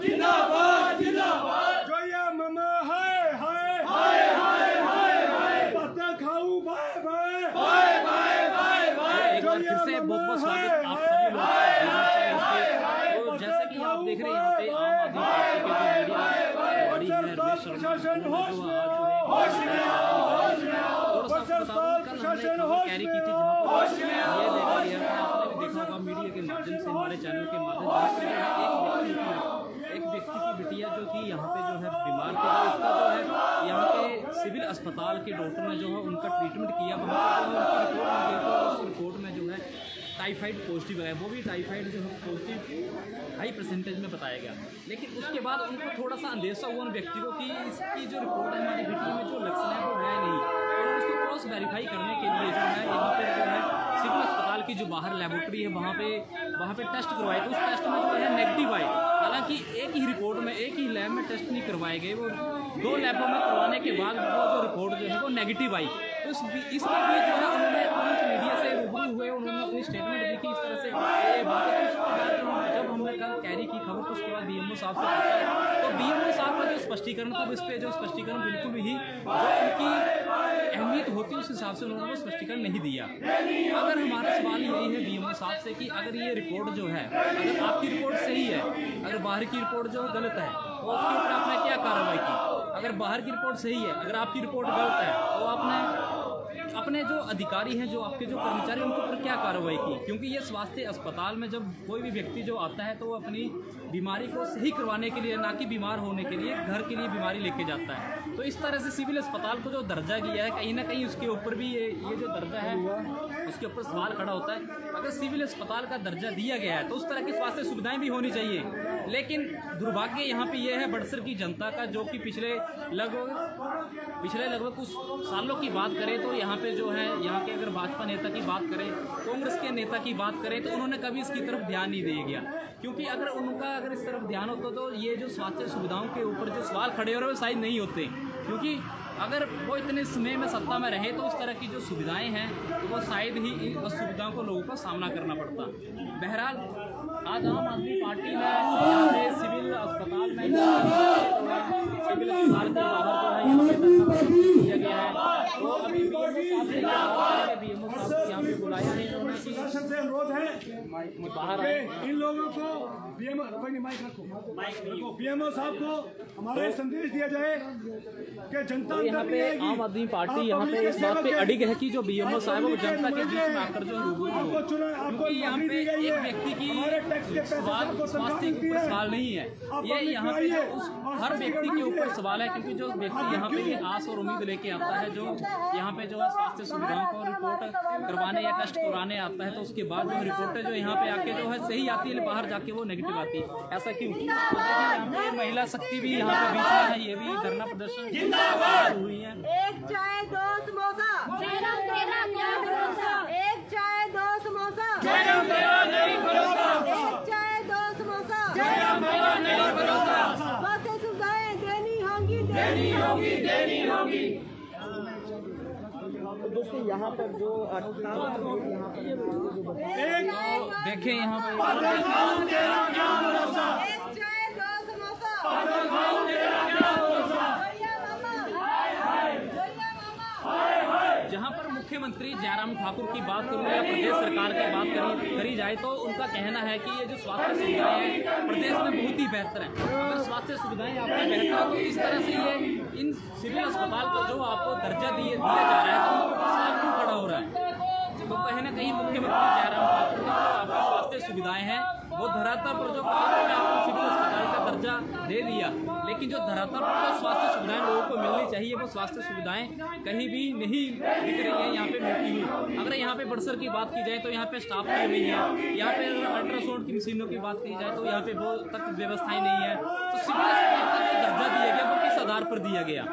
जिंदाबाद जिंदाबाद। जोया मामा हाय हाय हाय हाय हाय हाय। पत्ता खाऊं bye bye bye bye bye bye. एक बार फिर से बहुत बहुत स्वागत आप सभी लोग। तो जैसे कि आप देख रहे हैं यहाँ पे आम आदमी पार्टी के जो मीडिया बड़ी है प्रशासन होश में आओ, होश में आओ, होश में आओ। प्रशासन होश कैरी में की थी आओ, होश में ये आओ। देखा गया था, आपने भी देखा होगा मीडिया के माध्यम से, हमारे चैनल के माध्यम से एक व्यक्ति की बिटिया जो कि यहाँ पे जो है बीमार थी, उसका जो है यहाँ के सिविल अस्पताल के डॉक्टर ने जो है उनका ट्रीटमेंट किया। वहाँ पर जो है उनकी रिपोर्ट मिली तो उस रिपोर्ट में जो है टाइफाइड पॉजिटिव है, वो भी टाइफाइड जो है पॉजिटिव हाई परसेंटेज में बताया गया। लेकिन उसके बाद उनको थोड़ा सा अंदेशा हुआ उन व्यक्ति को कि इसकी जो रिपोर्ट है हमारी बेटी में जो लक्षण है वो है नहीं, और उसको क्रॉस वेरीफाई करने के लिए जो है यहाँ पे जो है सिविल अस्पताल की जो बाहर लेबोरेटरी है वहाँ पे टेस्ट करवाए। तो उस टेस्ट में जो है नेगेटिव आए। हालांकि एक ही रिपोर्ट में एक ही लैब में टेस्ट नहीं करवाए गए, वो 2 लैबों में करवाने के बाद वो जो रिपोर्ट जो है वो नेगेटिव आई। तो इसमें भी जो है उन्होंने तुरंत मीडिया से रूबरू हुए, उन्होंने अपनी स्टेटमेंट दी कि इस तरह से ये बात है। तो उसके बाद जब हमने कल कैरी की खबर तो उसके बाद बीएमओ साहब से पूछा, तो बीएमओ साहब का जो स्पष्टीकरण था इस पर जो स्पष्टीकरण बिल्कुल ही जो उनकी अहमियत होती है उस हिसाब से उन्होंने वो स्पष्टीकरण नहीं दिया। अगर हमारा सवाल यही है बीएमओ साहब से कि अगर ये रिपोर्ट जो है, अगर आपकी रिपोर्ट सही है, अगर बाहर की रिपोर्ट जो गलत है तो उसके ऊपर आपने क्या कार्रवाई की? अगर बाहर की रिपोर्ट सही है, अगर आपकी रिपोर्ट गलत है तो आपने अपने जो अधिकारी हैं, जो आपके जो कर्मचारी, उनके ऊपर क्या कार्रवाई की? क्योंकि ये स्वास्थ्य अस्पताल में जब कोई भी व्यक्ति जो आता है तो वो अपनी बीमारी को सही करवाने के लिए, ना कि बीमार होने के लिए, घर के लिए बीमारी लेके जाता है। तो इस तरह से सिविल अस्पताल को जो दर्जा दिया है, कहीं ना कहीं उसके ऊपर भी ये जो दर्जा है उसके ऊपर सवाल खड़ा होता है। अगर सिविल अस्पताल का दर्जा दिया गया है तो उस तरह की स्वास्थ्य सुविधाएं भी होनी चाहिए। लेकिन दुर्भाग्य यहाँ पे ये है बड़सर की जनता का, जो कि पिछले लगभग कुछ सालों की बात करें तो यहाँ पे जो है, यहाँ के अगर भाजपा नेता की बात करें, कांग्रेस के नेता की बात करें, तो उन्होंने कभी इसकी तरफ ध्यान नहीं दिया गया। क्योंकि अगर इस तरफ ध्यान होता तो ये जो स्वास्थ्य सुविधाओं के ऊपर जो सवाल खड़े हो रहे हैं वो शायद नहीं होते। क्योंकि अगर वो इतने समय में सत्ता में रहे तो इस तरह की जो सुविधाएं हैं तो वो शायद ही इन सुविधाओं को लोगों को सामना करना पड़ता। बहरहाल आज आम आदमी पार्टी ने यहाँ पे सिविल अस्पताल में सिविल अस्पताल के बाहर जो है किया गया है। तो अभी बीएमओ साहब यहाँ पे बुलाया है, प्रशासन से अनुरोध है बाहर इन लोगों को बीएमओ साहब को हमारा संदेश दिया जाए कि जनता तो यहाँ पे आम आदमी पार्टी यहाँ पे इस बात पे अडिग है कि जो बीएमओ साहब वो जनता के बीच में आकर जो रूबरू हो, क्योंकि यहाँ पे एक व्यक्ति की स्वास्थ्य के ऊपर सवाल नहीं है, ये यहाँ पे जो उस हर व्यक्ति के ऊपर सवाल है। क्योंकि जो व्यक्ति यहाँ पे आस और उम्मीद लेके आता है, जो यहाँ पे जो है स्वास्थ्य सुविधाओं को रिपोर्ट करवाने या टेस्ट करवाने आता है, तो उसके बाद जो रिपोर्टें जो यहाँ पे आके जो है सही आती है, बाहर जाके वो नेगेटिव आती है। ऐसा क्यों? तो देखिए यहाँ पे महिला शक्ति भी यहाँ पे बीच में है, ये भी धरना प्रदर्शन हुई है। एक चाय 2 समोसा, एक चाय 2 समोसा, एक चाय 2 समोसा, स्वास्थ्य सुविधाएं देनी होंगी, देनी होंगी। दोस्तों यहाँ पर जो देखें यहाँ पर एक चाय 2 समोसा, जहाँ पर मुख्यमंत्री जयराम ठाकुर की बात करूँ या प्रदेश सरकार की बात करी जाए तो उनका कहना है कि ये जो स्वास्थ्य सुविधाएं हैं प्रदेश में बहुत ही बेहतर है। अगर स्वास्थ्य सुविधाएं आपकी बेहतर है तो इस तरह से ये इन सिविल अस्पताल को जो आपको दर्जा दिया जा रहा है तो उनको सवाल क्यों खड़ा हो रहा है? तो कहीं ना कहीं मुख्यमंत्री जयराम ठाकुर की जो आपको स्वास्थ्य सुविधाएं हैं वो धरातल पर जो आपको सिविल अस्पताल का दर्जा दे दिया, लेकिन जो धरातल पर जो स्वास्थ्य सुविधाएं लोगों को मिलनी चाहिए वो स्वास्थ्य सुविधाएं कहीं भी नहीं दिख रही है यहाँ पे मिलती हुई। अगर यहाँ पे बड़सर की बात की जाए तो यहाँ पे स्टाफ की नहीं है, यहाँ पे अगर अल्ट्रासाउंड की मशीनों की बात की जाए तो यहाँ पे वो तक व्यवस्थाएं नहीं है। तो सिविल अस्पताल का जो दर्जा दिया गया वो किस आधार पर दिया गया?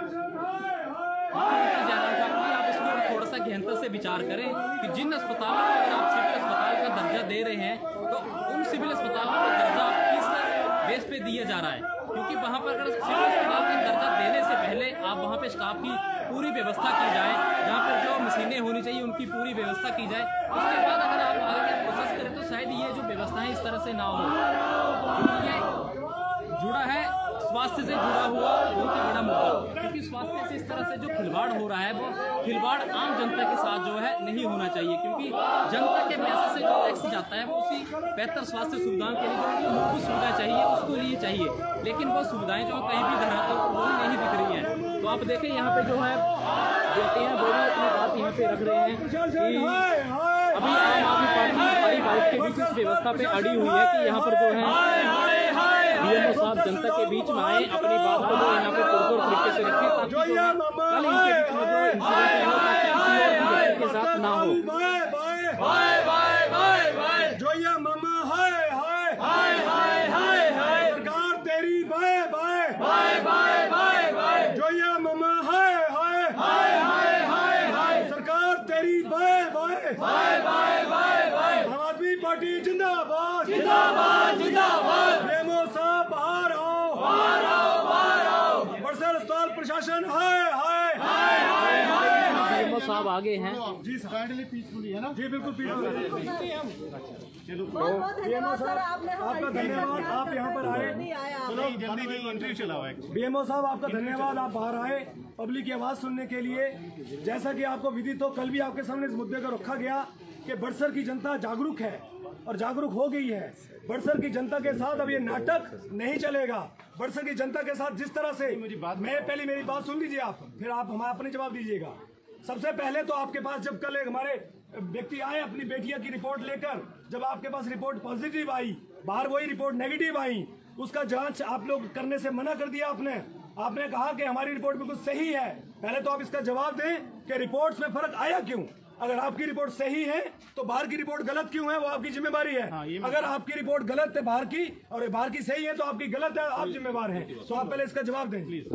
आप इसमें थोड़ा सा गहनता से विचार करें कि जिन अस्पतालों को अगर आप सिविल अस्पताल का दर्जा दे रहे हैं तो उन सिविल अस्पतालों का दर्जा किस बेस पे दिया जा रहा है? क्योंकि वहाँ पर अगर सिविल अस्पताल का दर्जा देने से पहले आप वहाँ पे स्टाफ की पूरी व्यवस्था की जाए, जहाँ पर जो मशीनें होनी चाहिए उनकी पूरी व्यवस्था की जाए, उसके बाद अगर आप आगे प्रोसेस करें तो शायद ये जो व्यवस्थाएं इस तरह से ना हो। जुड़ा है स्वास्थ्य से जुड़ा हुआ बहुत ही बड़ा मुद्दा, क्योंकि स्वास्थ्य से इस तरह से जो खिलवाड़ हो रहा है वो खिलवाड़ आम जनता के साथ जो है नहीं होना चाहिए, क्योंकि जनता के पैसे से जो टैक्स जाता है वो उसी बेहतर स्वास्थ्य सुविधाओं के लिए जो मुफ्त सुविधा चाहिए उसको लिए चाहिए, लेकिन वो सुविधाएं जो कहीं भी धरातल पर वो नहीं दिख रही हैं। तो आप देखें यहाँ पे जो है बेटे हैं वो भी अपनी बात यहाँ पे रख रहे हैं कि अभी आम आदमी पार्टी भाई बाइक के बीच इस व्यवस्था पे अड़ी हुई है कि यहाँ पर जो है बीएमओ साहब जनता के बीच में आए, अपनी बात को जो यहाँ पे पुरजोर तरीके से रखें ताकि जो है कल इनके बीच में जो इंसान किसी और व्यक्ति के साथ ना हो। सरकार तेरी bye bye bye bye bye bye जोया मामा हाय हाय हाय हाय हाय हाय सरकार तेरी bye bye bye bye bye bye Aam Aadmi party जिंदाबाद जिंदाबाद जिंदाबाद बीएमओ साहब बाहर आओ बाहर आओ बाहर आओ बड़सर अस्पताल प्रशासन हाय हाय हाय हाय हाय बीएमओ साहब आगे हैं जी काइंडली पीसफुली है ना जी बिल्कुल पीसफुल। चलो बीएमओ सर आपका धन्यवाद, आप यहाँ पर आए। इंटरव्यू चला हुआ है। बीएमओ साहब आपका धन्यवाद, आप बाहर आए पब्लिक की आवाज सुनने के लिए। जैसा कि आपको विदित हो, कल भी आपके सामने इस मुद्दे को रखा गया कि बड़सर की जनता जागरूक है और जागरूक हो गई है। बड़सर की जनता के साथ अब ये नाटक नहीं चलेगा। बड़सर की जनता के साथ जिस तरह से मैं पहले मेरी बात सुन लीजिए आप, फिर आप हमारा अपने जवाब दीजिएगा। सबसे पहले तो आपके पास जब कल एक हमारे व्यक्ति आए अपनी बेटिया की रिपोर्ट लेकर, जब आपके पास रिपोर्ट पॉजिटिव आई, बाहर वही रिपोर्ट नेगेटिव आई, उसका जांच आप लोग करने से मना कर दिया। आपने कहा कि हमारी रिपोर्ट बिल्कुल सही है। पहले तो आप इसका जवाब दें कि रिपोर्ट्स में फर्क आया क्यों। अगर आपकी रिपोर्ट सही है तो बाहर की रिपोर्ट गलत क्यों है, वो आपकी जिम्मेवारी है। अगर आपकी रिपोर्ट गलत है बाहर की और बाहर की सही है तो आपकी गलत है, आप जिम्मेवार हैं। तो आप पहले इसका जवाब दें प्लीज।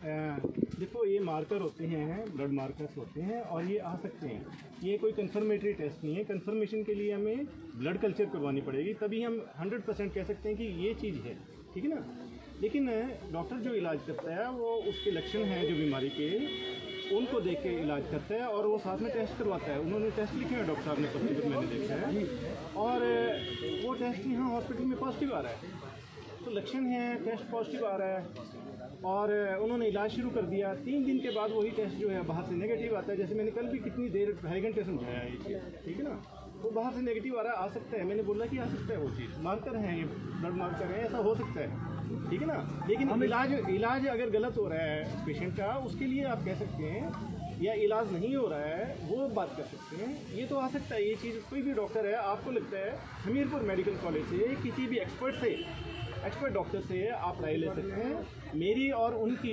देखो, ये मार्कर होते हैं, ब्लड मार्कर्स होते हैं और ये आ सकते हैं। ये कोई कंफर्मेटरी टेस्ट नहीं है। कंफर्मेशन के लिए हमें ब्लड कल्चर करवानी पड़ेगी, तभी हम 100% कह सकते हैं कि ये चीज़ है, ठीक है ना। लेकिन डॉक्टर जो इलाज करता है वो उसके लक्षण हैं जो बीमारी के, उनको देख के इलाज करता है और वो साथ में टेस्ट करवाता है। उन्होंने टेस्ट लिखे हैं डॉक्टर साहब ने, पॉजिटिव मैंने देखा है, और वो टेस्ट यहाँ हॉस्पिटल में पॉजिटिव आ रहा है। तो लक्षण है, टेस्ट पॉजिटिव आ रहा है और उन्होंने इलाज शुरू कर दिया। 3 दिन के बाद वही टेस्ट जो है बाहर से नेगेटिव आता है। जैसे मैंने कल भी कितनी देर 2.5 घंटे समझाया ये चीज़, ठीक है ना। वो बाहर से नेगेटिव आ रहा है, आ सकता है, मैंने बोला कि आ सकता है, वो चीज़ मार्कर है, ये ब्लड मार्कर है, ऐसा हो सकता है, ठीक है ना। लेकिन इलाज अगर गलत हो रहा है पेशेंट का, उसके लिए आप कह सकते हैं, या इलाज नहीं हो रहा है वो बात कर सकते हैं। ये तो आ सकता है, ये चीज़ कोई भी डॉक्टर है, आपको लगता है हमीरपुर मेडिकल कॉलेज से किसी भी एक्सपर्ट डॉक्टर से आप राय ले सकते हैं। मेरी और उनकी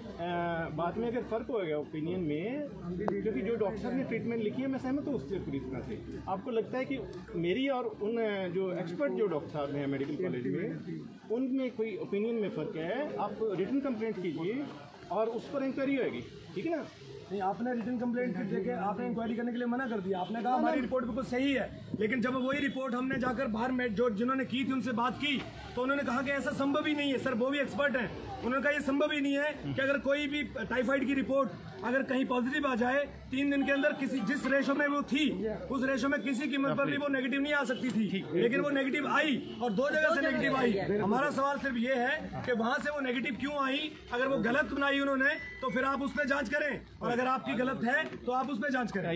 बात में अगर फ़र्क हो गया ओपिनियन में, क्योंकि जो डॉक्टर ने ट्रीटमेंट लिखी है मैं सहमत हूँ उससे पूरी तरह से। आपको लगता है कि मेरी और उन जो एक्सपर्ट जो डॉक्टर साहब हैं मेडिकल कॉलेज में, उनमें कोई ओपिनियन में फ़र्क है, आप रिटन कंप्लेंट कीजिए और उस पर इंक्वायरी होगी, ठीक है ना। नहीं, आपने रिटन कंप्लेंट देके आपने इंक्वायरी करने के लिए मना कर दिया। आपने कहा हमारी रिपोर्ट बिल्कुल सही है, लेकिन जब वही रिपोर्ट हमने जाकर बाहर में जो जिन्होंने की थी उनसे बात की तो उन्होंने कहा कि ऐसा संभव ही नहीं है। सर वो भी एक्सपर्ट हैं, उन्होंने कहा ये संभव ही नहीं है कि अगर कोई भी टाइफाइड की रिपोर्ट अगर कहीं पॉजिटिव आ जाए 3 दिन के अंदर किसी जिस रेशो में वो थी उस रेशो में किसी कीमत पर भी वो नेगेटिव नहीं आ सकती थी, लेकिन वो नेगेटिव आई और 2 जगह से नेगेटिव आई। हमारा सवाल सिर्फ ये है कि वहां से वो नेगेटिव क्यों आई। अगर वो गलत बनाई उन्होंने तो फिर आप उस पर जांच करें, और अगर आपकी गलत है तो आप उस पर जांच करें।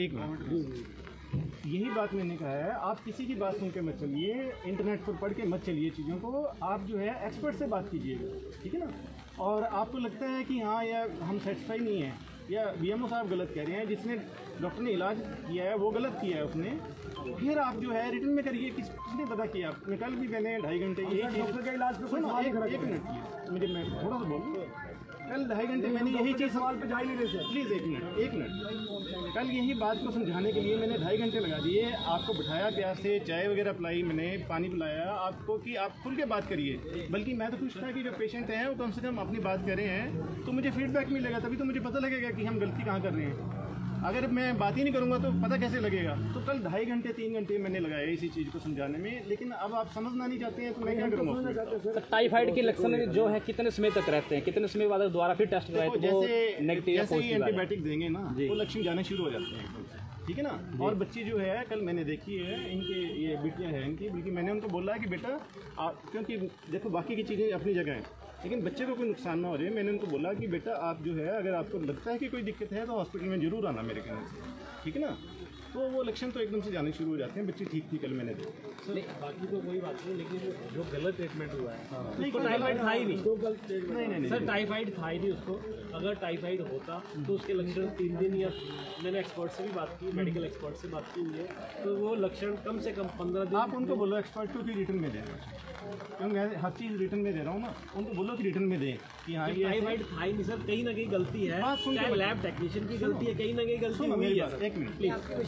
यही बात मैंने कहा है, आप किसी की बात सुन के मत चलिए, इंटरनेट पर पढ़ के मत चलिए चीज़ों को, आप जो है एक्सपर्ट से बात कीजिएगा, ठीक है ना। और आपको लगता है कि हाँ या हम सेटिस्फाई नहीं है या बीएमओ साहब गलत कह रहे हैं, जिसने डॉक्टर ने इलाज किया है वो गलत किया है उसने, फिर आप जो है रिटर्न में करिए। किसने पता किया आपने? कल भी मैंने 2.5 घंटे डॉक्टर का इलाज एक मिनट मुझे मैं थोड़ा सा बोलूँ। कल 2.5 घंटे मैंने यही चीज़ सवाल पे जा ही नहीं रहे सर, प्लीज़ एक मिनट। कल यही बात को समझाने के लिए मैंने 2.5 घंटे लगा दिए। आपको बिठाया प्यार से, चाय वगैरह पिलाई, मैंने पानी पिलाया आपको कि आप खुल के बात करिए। बल्कि मैं तो खुश था कि जो पेशेंट हैं वो कम से कम अपनी बात कर रहे हैं, तो मुझे फीडबैक मिलेगा, तभी तो मुझे पता लगेगा कि हम गलती कहाँ कर रहे हैं। अगर मैं बात ही नहीं करूँगा तो पता कैसे लगेगा। तो कल 2.5 घंटे 3 घंटे मैंने लगाया इसी चीज़ को समझाने में, लेकिन अब आप समझना नहीं चाहते हैं तो मैं क्या करूँगा। टाइफाइड के लक्षण जो है कितने समय तक रहते हैं, कितने समय बाद दोबारा फिर टेस्ट कराए तो वो नेगेटिव या जैसे ही पॉजिटिव एंटीबायोटिक देंगे ना, वो लक्षण जाने शुरू हो जाते हैं। ठीक है ना। और बच्ची जो है कल मैंने देखी है, इनके ये बेटियाँ हैं इनकी, बल्कि मैंने उनको बोला है कि बेटा क्योंकि देखो बाकी की चीज़ें अपनी जगह हैं, लेकिन बच्चे को कोई नुकसान ना हो जाए। मैंने उनको बोला कि बेटा आप जो है अगर आपको लगता है कि कोई दिक्कत है तो हॉस्पिटल में ज़रूर आना मेरे कहने से, ठीक है ना। तो वो लक्षण तो एकदम से जाने शुरू हो जाते हैं। बच्ची ठीक थी कल मैंने देखी। सर बाकी तो कोई बात नहीं, लेकिन जो गलत ट्रीटमेंट हुआ है नहीं, उसको टाइफाइड था ही नहीं। नहीं सर टाइफाइड था ही नहीं उसको। अगर टाइफाइड होता तो उसके लक्षण 3 दिन या मैंने एक्सपर्ट से भी बात की, मेडिकल एक्सपर्ट से बात की हुई है, तो वो लक्षण कम से कम 15 दिन। आप उनको बोलो एक्सपर्ट को कि रिटर्न में दें, क्योंकि मैं हर चीज़ रिटर्न में दे रहा हूँ ना, उनको बोलो कि रिटर्न में दें कि हाँ ये टाइफाइड था ही नहीं सर, कहीं ना कहीं गलती है, चाहे लैब टेक्नीशियन की गलती है, कहीं ना कहीं गलती हुई है। एक मिनट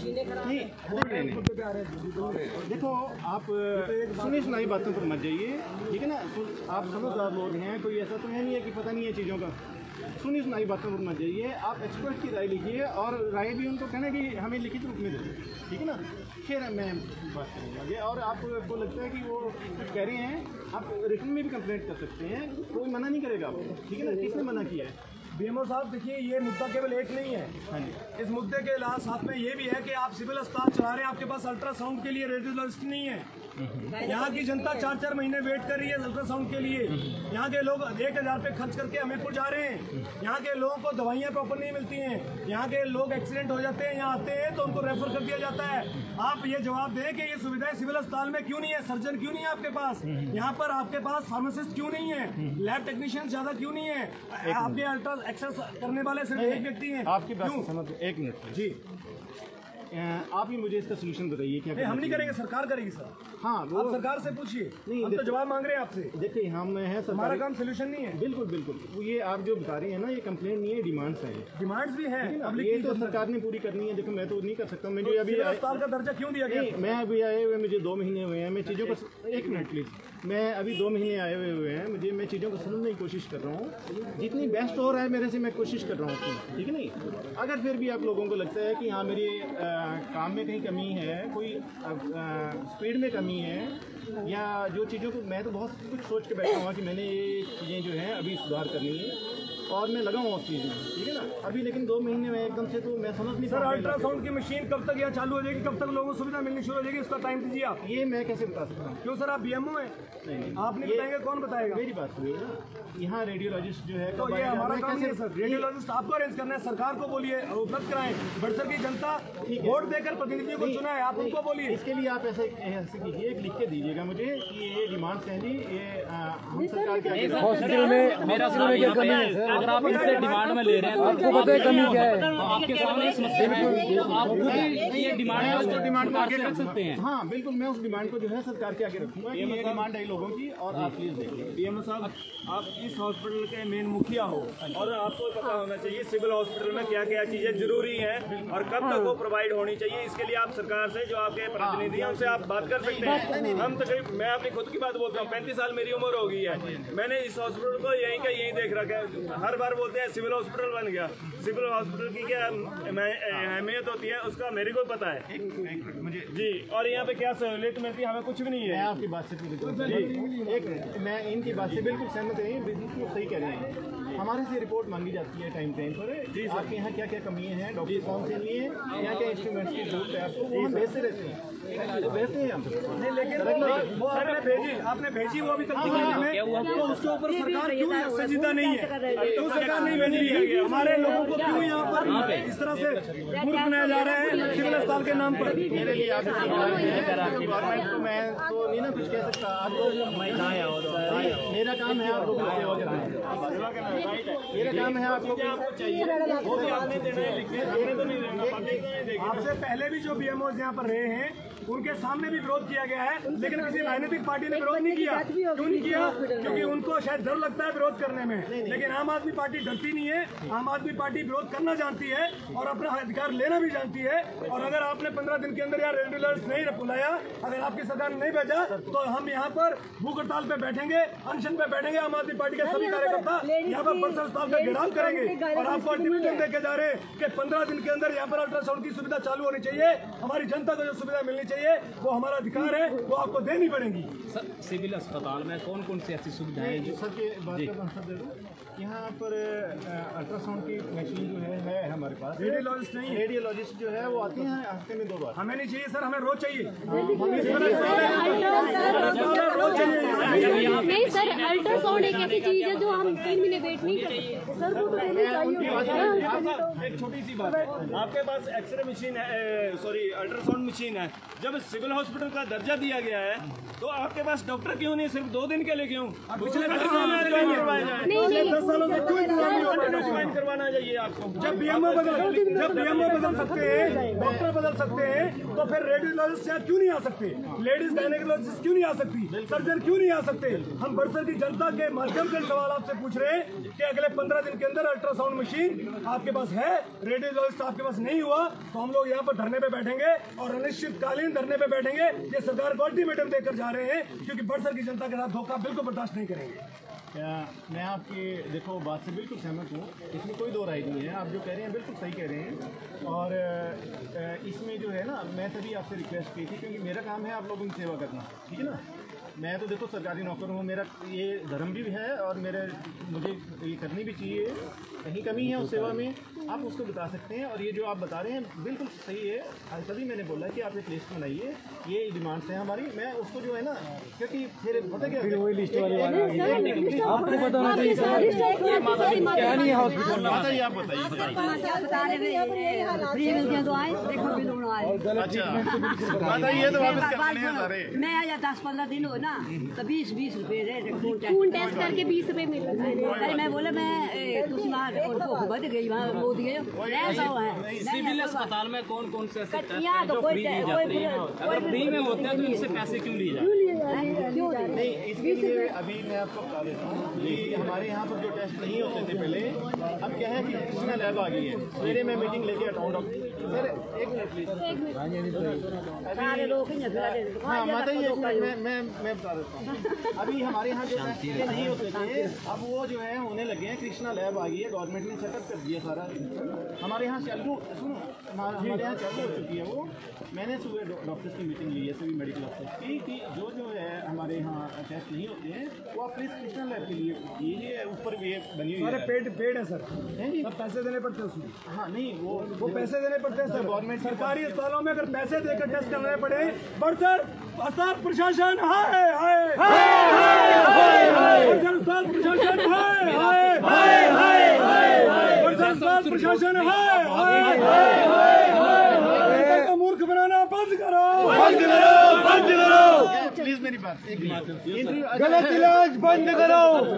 नहीं, देखो आप सुनी सुनाई बातों पर मत जाइए, ठीक है ना। आप समझदार लोग हैं, कोई ऐसा तो है नहीं है कि पता नहीं है चीज़ों का। सुनी सुनाई बातों पर मत जाइए, आप एक्सपर्ट की राय लीजिए और राय भी उनको कहना कि हमें लिखित रूप में दे, ठीक है ना। फिर मैं बात करेंगे आगे। और आपको लगता है कि वो कुछ कह रहे हैं, आप रिटर्न में भी कंप्लेंट कर सकते हैं, कोई मना नहीं करेगा आपको, ठीक है ना। किसने मना किया है? बीएमओ साहब देखिए, ये मुद्दा केवल एक नहीं है। हाँ जी। इस मुद्दे के साथ में ये भी है कि आप सिविल अस्पताल चला रहे हैं, आपके पास अल्ट्रासाउंड के लिए रेडियोलॉजिस्ट नहीं है। यहाँ की जनता 4-4 महीने वेट कर रही है अल्ट्रासाउंड के लिए। यहाँ के लोग 1000 रुपये खर्च करके हमीरपुर जा रहे हैं। यहाँ के लोगों को दवाइयाँ प्रॉपर नहीं मिलती हैं। यहाँ के लोग एक्सीडेंट हो जाते हैं, यहाँ आते हैं तो उनको रेफर कर दिया जाता है। आप ये जवाब दें कि ये सुविधाएं सिविल अस्पताल में क्यों नहीं है? सर्जन क्यों नहीं है आपके पास? यहाँ पर आपके पास फार्मासिस्ट क्यों नहीं है? लैब टेक्नीशियन ज्यादा क्यों नहीं है? आपके अल्ट्रा एक्सरे करने वाले सिर्फ एक व्यक्ति हैं। आपकी बात से समझ, एक मिनट जी, आप ही मुझे इसका सोल्यूशन बताइए क्या। हम नहीं करेंगे, सरकार करेगी सर। हाँ आप सरकार से पूछिए, नहीं, हम तो जवाब मांग रहे हैं आपसे। देखिए हम है हमारा काम सोल्यूशन नहीं है। बिल्कुल बिल्कुल, वो ये आप जो बता रहे हैं ना, ये कंप्लेंट नहीं है, डिमांड्स हैं। डिमांड्स भी हैं, ये तो सरकार ने पूरी करनी है। देखो मैं तो नहीं कर सकता, मुझे अभी अस्पताल का दर्जा क्यों दिया गया? मैं अभी आए हुए मुझे 2 महीने हुए हैं, मैं चीज़ों को, एक मिनट प्लीज, मैं अभी 2 महीने आए हुए हैं, मैं चीज़ों को समझने की कोशिश कर रहा हूँ, जितनी बेस्ट हो रहा है मेरे से मैं कोशिश कर रहा हूँ, ठीक है नहीं। अगर फिर भी आप लोगों को लगता है कि हाँ मेरी काम में कहीं कमी है, कोई स्पीड में कमी है, या जो चीज़ों को, मैं तो बहुत कुछ सोच के बैठा हुआ कि मैंने ये चीज़ें जो हैं अभी सुधार करनी है और मैं लगा हूँ उस चीज़ में, ठीक है ना। अभी लेकिन 2 महीने में एकदम से तो मैं समझ नहीं। सर अल्ट्रासाउंड की मशीन कब तक यहाँ चालू हो जाएगी, कब तक लोगों को सुविधा मिलनी शुरू हो जाएगी, इसका टाइम दीजिए आप। ये मैं कैसे बता सकता हूँ? क्यों सर, आप बीएमओ हैं? नहीं, आप नहीं बताएंगे, कौन बताएगा? मेरी बात सुनिए ना, यहाँ रेडियोलॉजिस्ट जो है तो ये हमारा काम नहीं है सर। रेडियोलॉजिस्ट आपको अरेंज करना है, सरकार को बोलिए उपलब्ध कराएं। बड़सर की जनता वोट देकर प्रतिनिधियों को चुना है, आप उनको बोलिए। इसके लिए आप ऐसे कीजिए, एक लिख के दीजिएगा मुझे कि ये डिमांड्स हैं जी, ये हम सरकार के हॉस्पिटल में मेरा सवाल यहाँ पे है, अगर आप इससे डिमांड में ले रहे हैं तो आपको पता है कमी क्या है? तो आपके सामने समस्या है, तो आप खुद ये डिमांड को आगे रख सकते हैं। हाँ बिल्कुल, मैं उस डिमांड को जो है सरकार के आगे रखूंगा। ये डिमांड है लोगों की, और आप प्लीज देखिए। बीएमओ साहब, आप इस हॉस्पिटल के मेन मुखिया हो और आपको पता होना चाहिए सिविल हॉस्पिटल में क्या क्या चीजें जरूरी हैं और कब तक वो प्रोवाइड होनी चाहिए। इसके लिए आप सरकार से, जो आपके प्रतिनिधि हैं, उनसे आप बात कर सकते हैं। हम तकरीब, मैं अपनी खुद की बात बोलता हूँ, 35 साल मेरी उम्र हो गई है, मैंने इस हॉस्पिटल को यहीं का यहीं देख रखा है। हर बार बोलते हैं सिविल हॉस्पिटल बन गया, सिविल हॉस्पिटल की क्या अहमियत होती है उसका मेरे को पता है मुझे जी। और यहाँ पे क्या सहूलियत मिलती है, हमें कुछ भी नहीं मैं है। आपकी बात से एक मिनट, मैं इनकी बात से बिल्कुल सहमत है, बिल्कुल सही कह रहे हैं। हमारे से रिपोर्ट मांगी जाती है टाइम पर, आपके यहाँ क्या क्या कमियाँ हैं, डॉक्टर कौन से लिए, यहाँ क्या इंस्ट्रूमेंट्स की जरूरत है आपको, वो हम भेजते रहते हैं, भेजते हैं हम। नहीं, लेकिन वो आपने भेजी वो अभी तक तो उसके ऊपर सरकार क्यों संजीदा नहीं है? क्यों सरकार नहीं भेज रही है? हमारे लोगों को क्यों यहाँ पर इस तरह से मूर्ख बनाया जा रहा है सिविल अस्पताल के नाम पर? मेरे लिए आप गवर्नमेंट को मैं तो नहीं ना कुछ कह सकता, आप लोग मेरा काम है आप लोगों की सेवा करना, मेरा काम है आप लोग को चाहिए वो भी आपने देना है, लिखने तो नहीं देना। आपसे पहले भी जो बीएमओ यहाँ पर रहे हैं उनके सामने भी विरोध किया गया है, लेकिन किसी राजनीतिक पार्टी ने विरोध नहीं किया। क्यों नहीं किया? क्योंकि उनको शायद डर लगता है विरोध करने में, लेकिन आम आदमी पार्टी डरती नहीं है। आम आदमी पार्टी विरोध करना जानती है और अपना अधिकार लेना भी जानती है। और अगर आपने 15 दिन के अंदर यार रेगुलर्स नहीं बुलाया, अगर आपकी सरकार ने नहीं भेजा, तो हम यहाँ पर भूख हड़ताल पे बैठेंगे, अनशन पे बैठेंगे। आम आदमी पार्टी के सभी कार्यकर्ता यहाँ पर बड़सर अस्पताल का घेराव करेंगे और आपको अल्टीमेटम देके जा रहे हैं कि 15 दिन के अंदर यहाँ पर अल्ट्रासाउंड की सुविधा चालू होनी चाहिए। हमारी जनता को जो सुविधा मिलनी चाहिए वो हमारा अधिकार है, वो आपको देनी पड़ेगी। सर सिविल अस्पताल में कौन कौन सी ऐसी सुविधाएं हैं जो सबके बात का आंसर दे दूं? यहाँ पर अल्ट्रासाउंड की मशीन जो है हमारे पास। रेडियोलॉजिस्ट नहीं, रेडियोलॉजिस्ट जो है वो आते हैं हफ्ते में 2 बार। हमें नहीं चाहिए सर, हमें रोज चाहिए। नहीं सर, अल्ट्रासाउंड एक ऐसी चीज है जो हम 3 महीने वेट नहीं कर सकते सर। एक छोटी सी बात है, आपके पास एक्सरे मशीन है, सॉरी अल्ट्रासाउंड मशीन है। जब सिविल हॉस्पिटल का दर्जा दिया गया है तो आपके पास डॉक्टर क्यों नहीं? सिर्फ 2 दिन के लिए क्यों? पिछले 10 सालों में करवाया जाए, पिछले 10 सालों में क्यों ज्वाइन करवाना चाहिए आपको? जब बीएमओ बदल सकते हैं, डॉक्टर बदल सकते हैं, तो फिर रेडियोलॉजिस्ट क्यों नहीं आ सकते? लेडीज गायनेकोलॉजिस्ट क्यों नहीं आ सकती? सर्जन क्यों नहीं आ सकते? हम बरसर की जनता के माध्यम से सवाल आपसे पूछ रहे हैं कि अगले 15 दिन के अंदर अल्ट्रासाउंड मशीन आपके पास है, रेडियोलॉजिस्ट आपके पास नहीं हुआ तो हम लोग यहाँ पर धरने पे बैठेंगे और अनिश्चितकालीन धरने पे बैठेंगे। ये सरकार को अल्टीमेटम देकर जा रहे हैं, क्योंकि बरसर की जनता के साथ धोखा बिल्कुल बर्दाश्त नहीं करेंगे। मैं आपकी देखो बात से बिल्कुल सहमत हूँ, इसमें कोई 2 राय नहीं है। आप जो कह रहे हैं बिल्कुल सही कह रहे हैं। और इसमें जो है ना, मैं तभी आपसे रिक्वेस्ट की थी क्योंकि मेरा काम है आप लोगों की सेवा करना, ठीक है ना। मैं तो देखो सरकारी नौकर हूँ, मेरा ये धर्म भी है और मुझे ये करनी भी चाहिए। कहीं कमी है उस सेवा में आप उसको बता सकते हैं, और ये जो आप बता रहे हैं बिल्कुल सही है। तभी मैंने बोला कि आप एक लिस्ट बनाइए, ये डिमांड्स हैं हमारी। मैं उसको जो है ना, क्योंकि फिर पता क्या वही लिस्ट वाले आपको बताना चाहिए क्या नहीं है हॉस्पिटल। बताइए, आप बताइए। अच्छा बताइए, तो वापस करने हैं सारे। मैं आया 10-15 दिन हो ना, तो 20 रुपए खून टेस्ट करके 20 रुपए मिल रहा है। अरे मैं बोला मैं बढ़ गई वहाँ वो दिए ऐसा है। सिविल अस्पताल में कौन कौन से ऐसे टेस्ट यहाँ हैं तो जो कोई फ्री दी जाती हैं? अगर फ्री में होते हैं तो इनसे पैसे क्यों लिए जाते हैं? नहीं, इसके लिए अभी मैं आपको बता देता हूँ कि हमारे यहाँ पर जो टेस्ट नहीं होते थे पहले, अब क्या है कि कृष्णा लैब आ गई है। सवेरे मैं मीटिंग लेके आता हूँ डॉक्टर। Sir 1 minute please. हाँ माता जी, मैं बता देता हूँ। अभी हमारे यहाँ जो टेस्ट नहीं होते थे, अब वो जो है होने लगे हैं। कृष्णा लैब आ गई है, गवर्नमेंट ने सेटअप कर दिया सारा। हमारे यहाँ चालू हमारे यहाँ चालू हो चुकी है वो। मैंने सुबह डॉक्टर्स की मीटिंग ली है, सभी मेडिकल अफसर्स की, कि जो है हमारे यहाँ टेस्ट नहीं होते हैं वो आप प्लीज कृष्णा लैब के लिए ये ऊपर भी बनी हुई है। पेड है सर, सब पैसे देने पड़ते हैं उसमें। हाँ नहीं, वो पैसे देने पड़ते हैं सर। गवर्नमेंट सरकारी अस्पतालों में अगर पैसे देकर टेस्ट करने पड़े, बरसर अस्पताल प्रशासन हाय हाय बरसर अस्पताल प्रशासन हाय बरसर अस्पताल प्रशासन हाय मूर्ख बनाना बंद करो, बंद करो। प्लीज मेरी बात, एक मिनट। गलत इलाज बंद करो।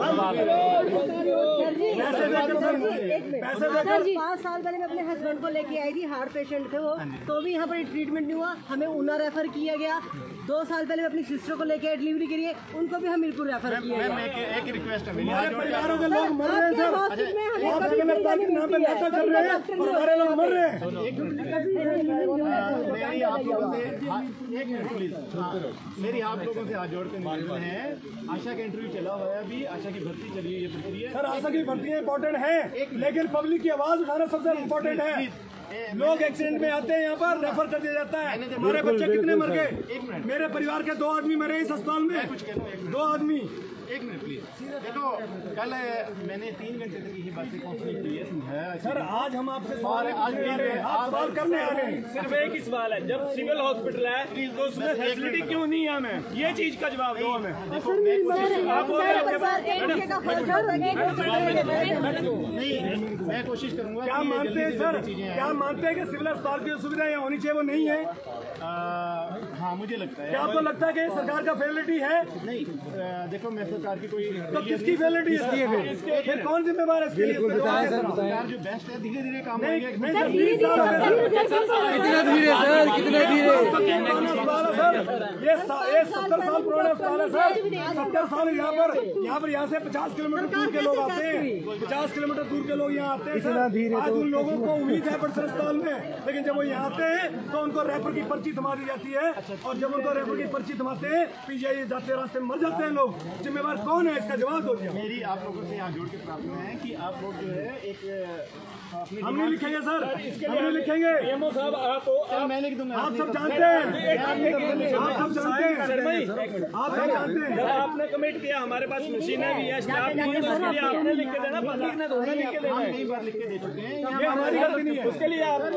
पैसे देकर 5 साल पहले मैं अपने हस्बैंड को लेके आई थी, हार्ट पेशेंट थे वो, तो भी यहाँ पर ट्रीटमेंट नहीं हुआ, हमें ऊना रेफर किया गया। 2 साल पहले मैं अपनी सिस्टर को लेके आई डिलीवरी के लिए, उनको भी हम मिरपुर रेफर किया गया। एक रिक्वेस्ट है मेरी, परिवारों के लोग मर रहे हैं सर, आपके नाम पे नाटक कर रहे हैं और हमारे लोग मर रहे हैं। मेरी आप लोगों से एक मिनट प्लीज, मेरी आप लोगों से हाथ जोड़ कर निवेदन है। आशा का इंटरव्यू चला हुआ है, अभी आशा की भर्ती चली हुई है, प्रक्रिया। सर आशा की भर्तियां इंपॉर्टेंट है, लेकिन पब्लिक की आवाज उठाना सबसे इम्पोर्टेंट है। लोग एक्सीडेंट में आते हैं, यहाँ पर रेफर कर दिया जाता है। हमारे बच्चे कितने मर गए? मेरे परिवार के 2 आदमी मरे इस अस्पताल में, 2 आदमी। एक मिनट प्लीज। देखो कल मैंने 3 घंटे तक यही बातें काउंसलिंग की है, समझाया। सर आज हम आपसे सवाल करने आ रहे हैं। सिर्फ एक ही सवाल है, जब सिविल हॉस्पिटल है तो उसमें फैसिलिटी क्यों नहीं है? हमें ये चीज का जवाब दो हमें। नहीं, मैं कोशिश करूंगा। क्या मानते हैं सर, क्या मानते हैं कि सिविल अस्पताल की सुविधा यहाँ होनी चाहिए, वो नहीं है? हाँ मुझे लगता है। क्या आपको लगता है कि सरकार का फैसिलिटी है? नहीं, देखो मैं सरकार की कोई तो किसकी फैसिलिटी है? फिर कौन जिम्मेवार है इसके लिए? सरकार जो बेस्ट है, धीरे धीरे काम होंगे। कितना धीरे सर, कितना धीरे? ये 70 साल पुराना अस्पताल है सर। 70 साल यहाँ से 50 किलोमीटर दूर के लोग आते हैं, 50 किलोमीटर दूर के लोग यहाँ आते हैं सर। आज उन लोगों को उम्मीद है बरसर अस्पताल में, लेकिन जब वो यहाँ आते हैं तो उनको रेफर की पर्ची थमा दी जाती है और जब उनको रेफर की पर्ची थमाते हैं पीजीआई जाते रास्ते में मर जाते हैं लोग, जिम्मेवार कौन है? इसका जवाब दो। मेरी आप लोगों से यहाँ जोड़ के प्रार्थना है कि आप लोग जो है एक हम नहीं लिखेंगे सर, हम नहीं लिखेंगे। पीएमओ साहब आप मैं लिख दूंगा। आप सब जानते हैं, आप सब जानते हैं, आप सब जानते हैं। जब आपने कमिट किया, हमारे पास मशीनें भी हैं, स्टाफ भी है, उसके लिए आपने लिख के देना, पब्लिक ने थोड़ा लिख के देना है। कई बार लिख के दे चुके हैं। ये हमारी गलती नहीं है। उसके लिए आप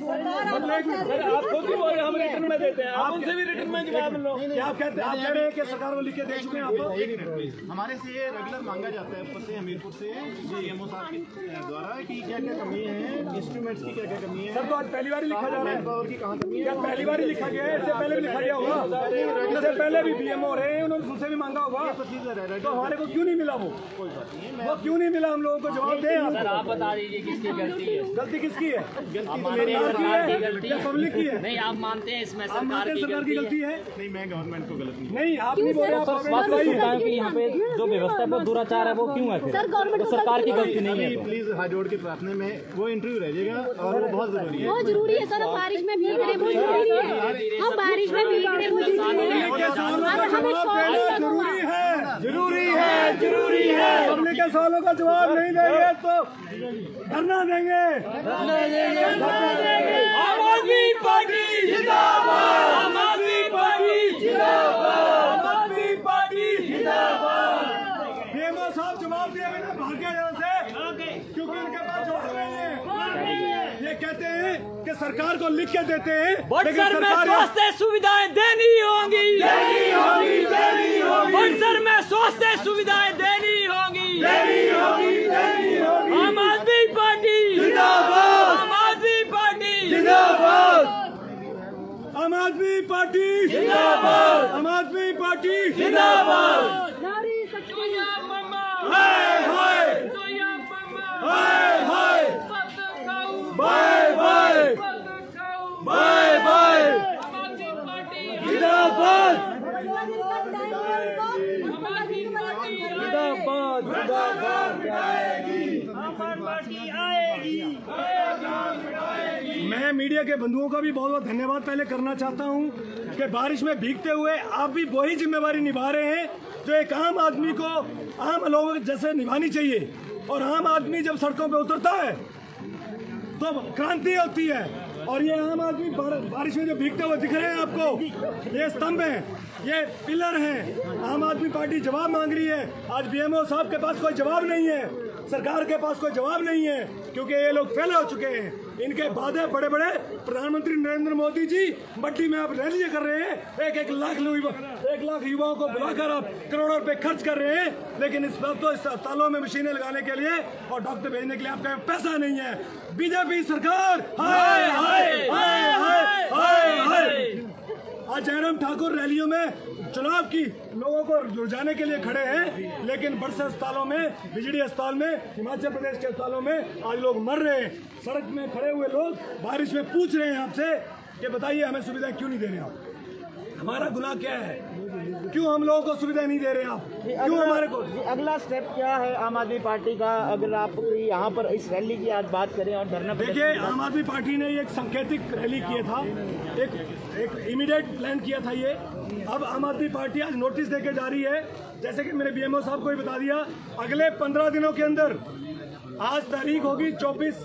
खुद ही बोल रहे, हम रिटर्न में देते हैं, आप उनसे भी रिटर्न में जवाब लो। आप कह रहे हैं कि सरकार को लिख के दे चुके हैं आप? हमारे से ये रेगुलर मांगा जाता है ऊपर से, हमीरपुर से डीएमओ साहब के द्वारा कि क्या क्या कमी है, इंस्ट्रूमेंट्स की क्या क्या कमी है। सर तो आज पहली बार ही लिखा जा रहा है। पावर की कहाँ कमी है? क्या पहली बार ही लिखा गया है? इससे पहले भी लिखा गया होगा, इससे पहले भी बीएमओ रहे हैं, उन्होंने उनसे भी मांगा होगा। प्रोसीजर है, तो हमारे को क्यों नहीं मिला? वो क्यों नहीं मिला? हम लोगों को जवाब दें। आप बता दीजिए किसकी गलती है? गलती किसकी है? आप मानते हैं सरकार की गलती या पब्लिक की है? नहीं, आप मानते हैं इसमें आप सरकार मानते हैं की सरकार की गलती है? नहीं, मैं गवर्नमेंट को गलत नहीं। नहीं, आप नहीं बोल रहे, आप स्वास्थ्य सुविधाएं की यहाँ पे जो व्यवस्था है वो दुराचार है, वो क्यों है? सर गवर्नमेंट को सरकार की गलती नहीं है। प्लीज हाथ जोड़ के प्रार्थना में वो इंटरव्यू रह जाएगा और वो बहुत जरूरी है। बहुत जरूरी है सर, बारिश में भीग रहे वो जरूरी है, हम बारिश में भीग रहे वो जरूरी है, पब्लिक के सवालों का जवाब देना जरूरी है, जरूरी है, जरूरी है। पब्लिक के सवालों का जवाब नहीं देंगे तो धरना देंगे, धरना देंगे। आम आदमी पार्टी जिंदाबाद, आम आदमी पार्टी जिंदाबाद, आम आदमी पार्टी जिंदाबाद। बीएमओ साहब जवाब दिए बिना भाग गए यहाँ से, क्योंकि उनके पास जवाब नहीं है। ये कहते हैं कि सरकार को लिख के देते हैं, लेकिन सरकार स्वास्थ्य सुविधाएं देनी होंगी, देनी होगी, देनी होगी, बक्सर में स्वास्थ्य सुविधाएं देनी होंगी, देनी होगी, देनी होगी। आम आदमी पार्टी जिंदाबाद, आम आदमी पार्टी जिंदाबाद, आम आदमी पार्टी जिंदाबाद, आम आदमी पार्टी जिंदाबाद। नारी शक्ति हाय हाय हाय हाय, बाय बाय बाय बाय, जिंदाबाद जिंदाबाद जिंदाबाद। मैं मीडिया के बंधुओं का भी बहुत बहुत धन्यवाद पहले करना चाहता हूं कि बारिश में भीगते हुए आप भी वही जिम्मेवारी निभा रहे हैं जो एक आम आदमी को आम लोगों जैसे निभानी चाहिए। और आम आदमी जब सड़कों पे उतरता है तो क्रांति होती है। और ये आम आदमी बारिश में जो भीगते हुए दिख रहे हैं आपको, ये स्तंभ हैं, ये पिलर हैं। आम आदमी पार्टी जवाब मांग रही है। आज बीएमओ साहब के पास कोई जवाब नहीं है, सरकार के पास कोई जवाब नहीं है, क्योंकि ये लोग फेल हो चुके हैं। इनके वादे बड़े बड़े प्रधानमंत्री नरेंद्र मोदी जी मट्टी में आप रैलियां कर रहे हैं, एक लाख युवाओं को बुलाकर आप करोड़ों रुपए खर्च कर रहे हैं, लेकिन इस वक्त तो इस अस्पतालों में मशीनें लगाने के लिए और डॉक्टर भेजने के लिए आपका पैसा नहीं है। बीजेपी सरकार हाय हाय हाय हाय हाय हाय। आज जयराम ठाकुर रैलियों में चुनाव की लोगों को रुझाने के लिए खड़े हैं, लेकिन बड़े अस्पतालों में, बिजली अस्पताल में, हिमाचल प्रदेश के अस्पतालों में आज लोग मर रहे हैं। सड़क में खड़े हुए लोग बारिश में पूछ रहे हैं आपसे कि बताइए हमें सुविधा क्यों नहीं दे रहे आप? हमारा गुनाह क्या है? क्यों हम लोगों को सुविधा नहीं दे रहे आप? क्यों हमारे को? अगला स्टेप क्या है आम आदमी पार्टी का? अगर आप यहाँ पर इस रैली की आज बात करें और धरना, देखिए आम आदमी पार्टी ने एक सांकेतिक रैली किया था, एक इमीडिएट प्लान किया था ये। अब आम आदमी पार्टी आज नोटिस देके जा रही है, जैसे कि मैंने बीएमओ साहब को भी बता दिया, अगले 15 दिनों के अंदर, आज तारीख होगी 24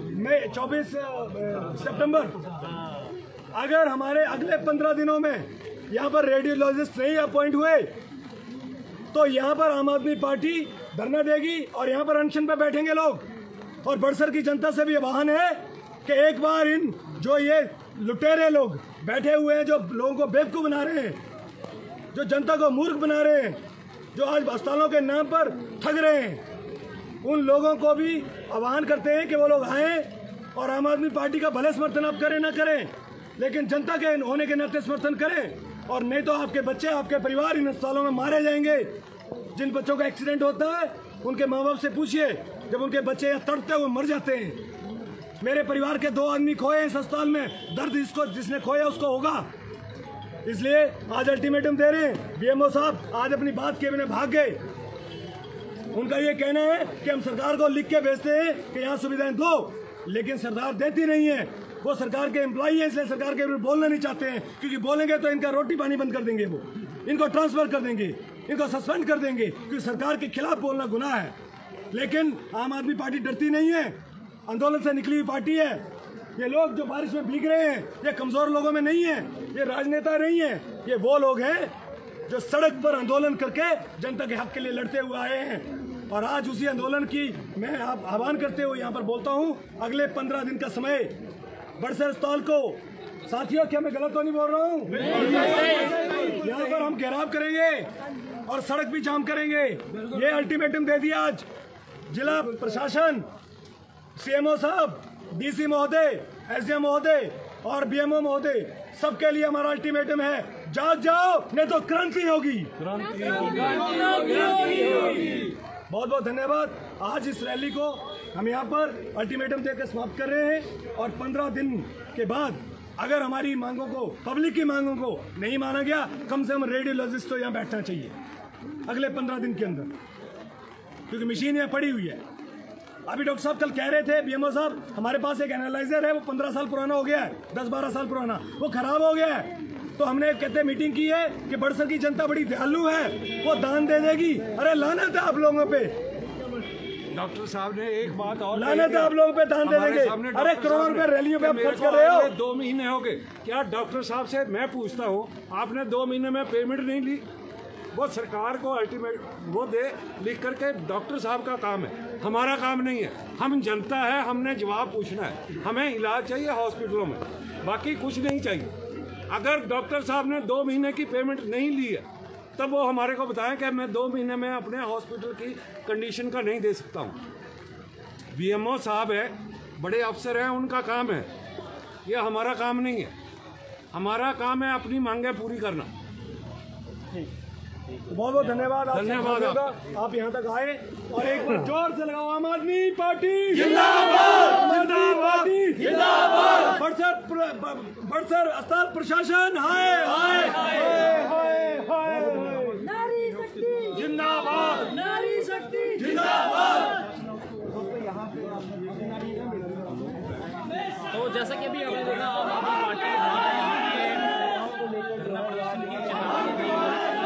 सितंबर, अगर हमारे अगले 15 दिनों में यहाँ पर रेडियोलॉजिस्ट नहीं अपॉइंट हुए तो यहाँ पर आम आदमी पार्टी धरना देगी और यहाँ पर अनशन पे बैठेंगे लोग। और बड़सर की जनता से भी आह्वान है कि एक बार इन जो ये लुटेरे लोग बैठे हुए हैं, जो लोगों को बेवकूफ़ बना रहे हैं, जो जनता को मूर्ख बना रहे हैं, जो आज अस्पतालों के नाम पर ठग रहे हैं, उन लोगों को भी आह्वान करते हैं कि वो लोग आएँ और आम आदमी पार्टी का भले समर्थन आप करें ना करें, लेकिन जनता के होने के नाते समर्थन करें। और नहीं तो आपके बच्चे, आपके परिवार इन अस्पतालों में मारे जाएंगे। जिन बच्चों का एक्सीडेंट होता है उनके माँ बाप से पूछिए, जब उनके बच्चे यहाँ तड़पते हुए मर जाते हैं। मेरे परिवार के 2 आदमी खोए इस अस्पताल में, दर्द इसको जिसने खोया उसको होगा। इसलिए आज अल्टीमेटम दे रहे हैं। बीएमओ साहब आज अपनी बात के बिना भाग गए। उनका ये कहना है कि हम सरकार को लिख के भेजते हैं कि यहाँ सुविधाएं दो, लेकिन सरकार देती नहीं है। वो सरकार के एम्प्लॉई हैं, इसलिए सरकार के बोलना नहीं चाहते हैं, क्योंकि बोलेंगे तो इनका रोटी पानी बंद कर देंगे, वो इनको ट्रांसफर कर देंगे, इनको सस्पेंड कर देंगे, क्योंकि सरकार के खिलाफ बोलना गुनाह है। लेकिन आम आदमी पार्टी डरती नहीं है, आंदोलन से निकली हुई पार्टी है। ये लोग जो बारिश में भीग रहे हैं, ये कमजोर लोगों में नहीं है, ये राजनेता नहीं है, ये वो लोग हैं जो सड़क पर आंदोलन करके जनता के हक के लिए लड़ते हुए आए हैं। और आज उसी आंदोलन की मैं आह्वान करते हुए यहाँ पर बोलता हूँ, अगले 15 दिन का समय बड़सर अस्पताल को, साथियों क्या मैं गलत तो नहीं बोल रहा हूँ, यहाँ पर हम घेराव करेंगे और सड़क भी जाम करेंगे। ये अल्टीमेटम दे दिया आज जिला प्रशासन, सीएमओ साहब, डीसी महोदय, एसडीएम महोदय और बीएमओ महोदय, सबके लिए हमारा अल्टीमेटम है, जाग जाओ नहीं तो क्रांति होगी। बहुत बहुत धन्यवाद। आज इस रैली को हम यहाँ पर अल्टीमेटम देकर समाप्त कर रहे हैं और 15 दिन के बाद अगर हमारी मांगों को, पब्लिक की मांगों को नहीं माना गया, कम से कम रेडियोलॉजिस्ट तो यहाँ बैठना चाहिए अगले 15 दिन के अंदर, क्योंकि मशीन यहाँ पड़ी हुई है। अभी डॉक्टर साहब कल कह रहे थे, बीएमओ साहब, हमारे पास एक एनालाइजर है, वो 15 साल पुराना हो गया है, 10-12 साल पुराना, वो खराब हो गया है। तो हमने कहते मीटिंग की है कि बड़सर की जनता बड़ी दयालु है, वो दान दे देगी। अरे लानत है आप लोगों पे, डॉक्टर साहब ने एक बात और, लानत है आप लोगों पे, दान दे देंगे। अरे करोड़ों रुपए रैलियों पे आप खर्च कर रहे हो। 2 महीने हो गए, क्या डॉक्टर साहब से मैं पूछता हूँ, आपने 2 महीने में पेमेंट नहीं ली? वो सरकार को अल्टीमेट वो दे लिख करके, डॉक्टर साहब का काम है, हमारा काम नहीं है। हम जनता है, हमने जवाब पूछना है, हमें इलाज चाहिए हॉस्पिटलों में, बाकी कुछ नहीं चाहिए। अगर डॉक्टर साहब ने 2 महीने की पेमेंट नहीं ली है, तब वो हमारे को बताएं कि मैं 2 महीने में अपने हॉस्पिटल की कंडीशन का नहीं दे सकता हूँ। बीएमओ साहब है, बड़े अफसर हैं, उनका काम है, ये हमारा काम नहीं है। हमारा काम है अपनी मांगें पूरी करना। बहुत बहुत धन्यवाद। धन्यवाद आप यहाँ तक आए और एक बार जोर से लगाओ, आम आदमी पार्टी जिंदाबाद, जिंदाबाद, बड़सर अस्पताल प्रशासन हाय हाय हाय, नारी शक्ति जिंदाबाद, नारी शक्ति जिंदाबाद। तो जैसा कि अभी हमने देखा, आम आदमी पार्टी धरना प्रदर्शन की चेतावनी दी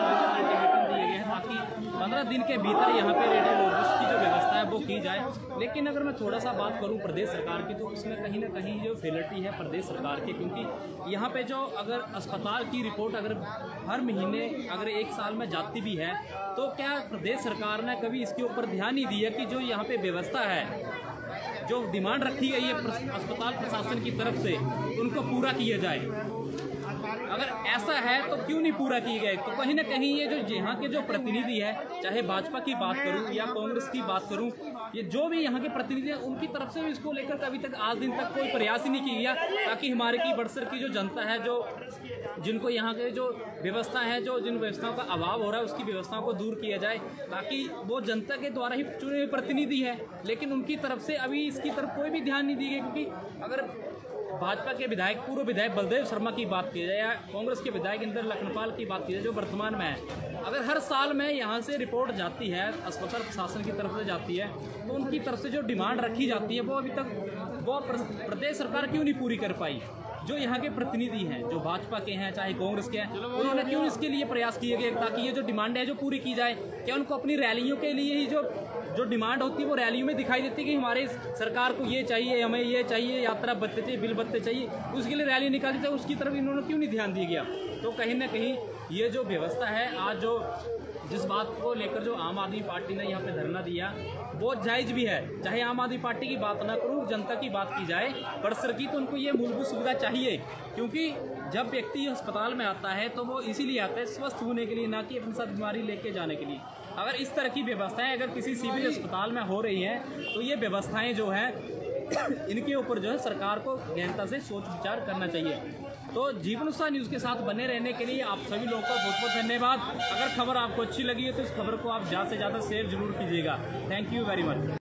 गई है ताकि 15 दिन के भीतर यहाँ पे रेडियोलॉजिस्ट की जो व्यवस्था है वो की जाए। लेकिन अगर मैं थोड़ा सा बात करूँ प्रदेश सरकार की, तो उसमें कहीं ना कहीं जो फेलिटी है प्रदेश सरकार की, क्योंकि यहाँ पे जो अगर अस्पताल की रिपोर्ट अगर हर महीने अगर 1 साल में जाती भी है, तो क्या प्रदेश सरकार ने कभी इसके ऊपर ध्यान नहीं दिया कि जो यहाँ पे व्यवस्था है, जो डिमांड रखी गई है अस्पताल प्रशासन की तरफ से, उनको पूरा किया जाए। अगर ऐसा है तो क्यों नहीं पूरा किए गए? तो कहीं ना कहीं ये जो यहाँ के जो प्रतिनिधि है, चाहे भाजपा की बात करूं या कांग्रेस की बात करूं, ये जो भी यहाँ के प्रतिनिधि हैं, उनकी तरफ से भी इसको लेकर अभी तक आज दिन तक कोई प्रयास ही नहीं किया गया, ताकि हमारे की बड़सर की जो जनता है, जो जिनको यहाँ के जो व्यवस्था है, जो जिन व्यवस्थाओं का अभाव हो रहा है, उसकी व्यवस्थाओं को दूर किया जाए, ताकि वो जनता के द्वारा ही चुने हुए प्रतिनिधि है। लेकिन उनकी तरफ से अभी इसकी तरफ कोई भी ध्यान नहीं दी गई, क्योंकि अगर भाजपा के विधायक, पूर्व विधायक बलदेव शर्मा की बात की जाए या कांग्रेस के विधायक इंदर लखनपाल की बात की जाए, जो वर्तमान में है, अगर हर साल में यहाँ से रिपोर्ट जाती है, अस्पताल प्रशासन की तरफ से जाती है, तो उनकी तरफ से जो डिमांड रखी जाती है, वो अभी तक वो प्रदेश सरकार क्यों नहीं पूरी कर पाई? जो यहाँ के प्रतिनिधि हैं, जो भाजपा के हैं चाहे कांग्रेस के हैं, उन्होंने क्यों इसके लिए प्रयास किए गए ताकि ये जो डिमांड है जो पूरी की जाए? क्या उनको अपनी रैलियों के लिए ही जो डिमांड होती है वो रैलियों में दिखाई देती है कि हमारे सरकार को ये चाहिए, हमें ये चाहिए, यात्रा भत्ते चाहिए, बिल भत्ते चाहिए, उसके लिए रैली निकाली जाए, उसकी तरफ इन्होंने क्यों नहीं ध्यान दिया गया? तो कहीं ना कहीं ये जो व्यवस्था है, आज जो जिस बात को लेकर जो आम आदमी पार्टी ने यहाँ पे धरना दिया, वो जायज़ भी है। चाहे आम आदमी पार्टी की बात ना करूँ, जनता की बात की जाए, बड़सर की, तो उनको ये मूलभूत सुविधा चाहिए, क्योंकि जब व्यक्ति अस्पताल में आता है तो वो इसीलिए आता है स्वस्थ होने के लिए, ना कि अपने साथ बीमारी लेके जाने के लिए। अगर इस तरह की व्यवस्थाएं अगर किसी सिविल अस्पताल में हो रही हैं, तो ये व्यवस्थाएं जो हैं इनके ऊपर जो है सरकार को गहनता से सोच विचार करना चाहिए। तो जीवनोत्साह न्यूज़ के साथ बने रहने के लिए आप सभी लोगों का बहुत बहुत धन्यवाद। अगर खबर आपको अच्छी लगी है तो इस खबर को आप ज़्यादा से ज़्यादा शेयर जरूर कीजिएगा। Thank you very much.